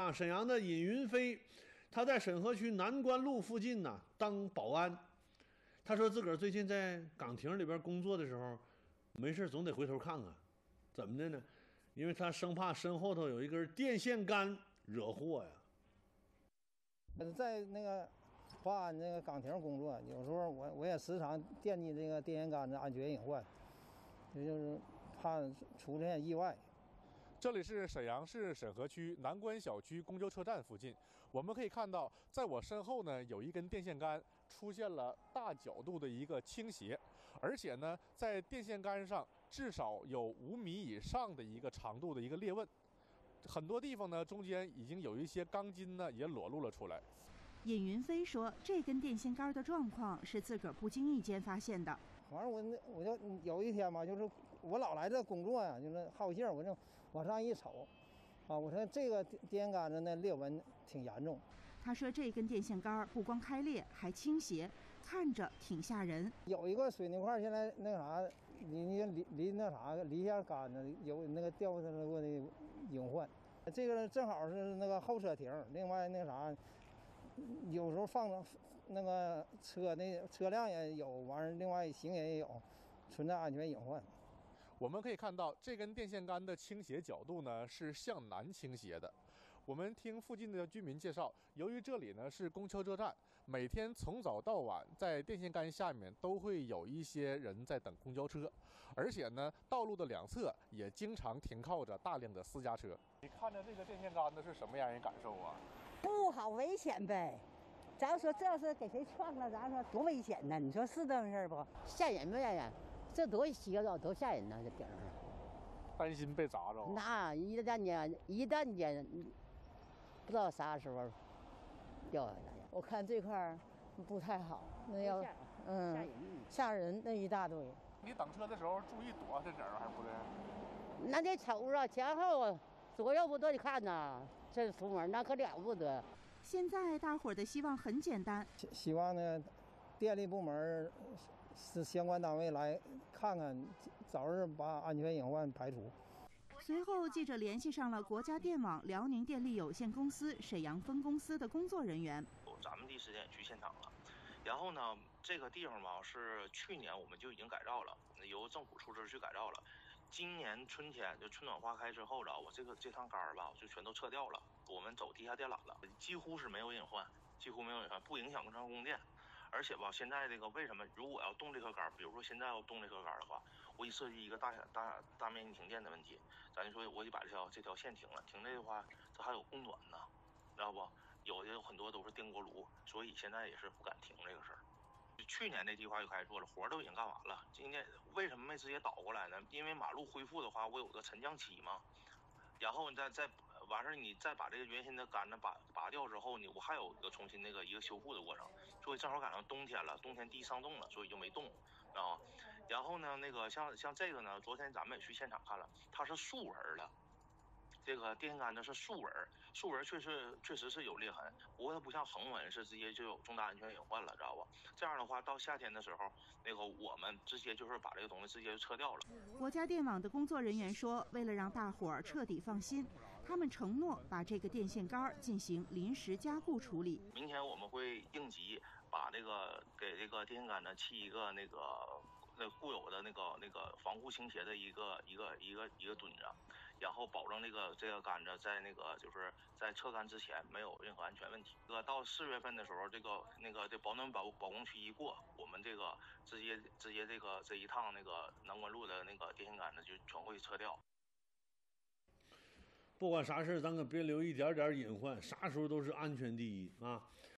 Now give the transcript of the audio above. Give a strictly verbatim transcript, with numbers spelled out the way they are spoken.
啊，沈阳的尹云飞，他在沈河区南关路附近呢当保安。他说自个儿最近在岗亭里边工作的时候，没事总得回头看看，怎么的呢？因为他生怕身后头有一根电线杆惹祸呀。 在那个华安那个岗亭工作，有时候我我也时常惦记这个电线杆子安全隐患，也就是怕出现意外。 这里是沈阳市沈河区南关小区公交车站附近，我们可以看到，在我身后呢有一根电线杆出现了大角度的一个倾斜，而且呢，在电线杆上至少有五米以上的一个长度的一个裂纹，很多地方呢中间已经有一些钢筋呢也裸露了出来。 尹云飞说，这根电线杆的状况是自个儿不经意间发现的。 反正我那我就有一天嘛，就是我老来这工作呀，就是好信儿，我就往上一瞅，啊，我说这个电线杆子那裂纹挺严重。 他说这根电线杆不光开裂，还倾斜，看着挺吓人。 有一个水泥块，现在那个啥，你你离离那啥离一下杆子，有那个掉下来过的隐患。这个正好是那个候车亭，另外那个啥。有时候放着那个车，那车辆也有，完了另外行人也有，存在安全隐患。 我们可以看到，这根电线杆的倾斜角度呢是向南倾斜的。我们听附近的居民介绍，由于这里呢是公交车站，每天从早到晚在电线杆下面都会有一些人在等公交车，而且呢道路的两侧也经常停靠着大量的私家车。你看着这个电线杆子是什么样人感受啊？ 不好，危险呗！咱说这要是给谁撞了，咱说多危险呢？你说是这回事不？吓人不吓人？这多邪道，多吓人呐！这顶上， 担心被砸着。 那一旦间，一旦间，不知道啥时候掉下来。我看这块不太好，那要嗯吓人，吓人那一大堆。 你等车的时候注意躲这点儿还不得？ 那得瞅着前后左右不都得看呐？这出门那可了不得。 现在大伙儿的希望很简单， 希望呢，电力部门是相关单位来看看，早日把安全隐患排除。 随后，记者联系上了国家电网辽宁电力有限公司沈阳分公司的工作人员。 咱们第一时间也去现场了，然后呢，这个地方吧是去年我们就已经改造了，由政府出资去改造了。今年春天就春暖花开之后了，我这个这趟杆儿吧，我就全都撤掉了。我们走地下电缆了，几乎是没有隐患，几乎没有隐患，不影响正常供电。而且吧，现在这个为什么如果要动这颗杆儿，比如说现在要动这颗杆儿的话，我一设计一个大大大面积停电的问题，咱就说我就把这条这条线停了，停这的话，这还有供暖呢，知道不？有的有很多都是电锅炉，所以现在也是不敢停这个事儿。去年那计划就开始做了，活都已经干完了。今年为什么没直接倒过来呢？因为马路恢复的话，我有个沉降期嘛，然后你再再完事儿，你再把这个原先的杆子拔拔掉之后，你我还有一个重新那个一个修复的过程，所以正好赶上冬天了，冬天地上冻了，所以就没动啊。然后呢，那个像像这个呢，昨天咱们也去现场看了，它是竖纹的。这个电线杆子是竖纹，竖纹确实确实是有裂痕，不过它不像横纹是直接就有重大安全隐患了，知道吧？这样的话，到夏天的时候，那个我们直接就是把这个东西直接就撤掉了。 国家电网的工作人员说，为了让大伙儿彻底放心，他们承诺把这个电线杆进行临时加固处理。 明天我们会应急把这个给这个电线杆呢砌一个那个。那固有的那个那个防护倾斜的一个一个一个一个墩子，然后保证这个这个杆子在那个就是在撤杆之前没有任何安全问题。这个到四月份的时候，这个那个这保暖保保供期一过，我们这个直接直接这个这一趟那个南关路的那个电线杆子就全会撤掉。 不管啥事咱可别留一点点隐患，啥时候都是安全第一啊！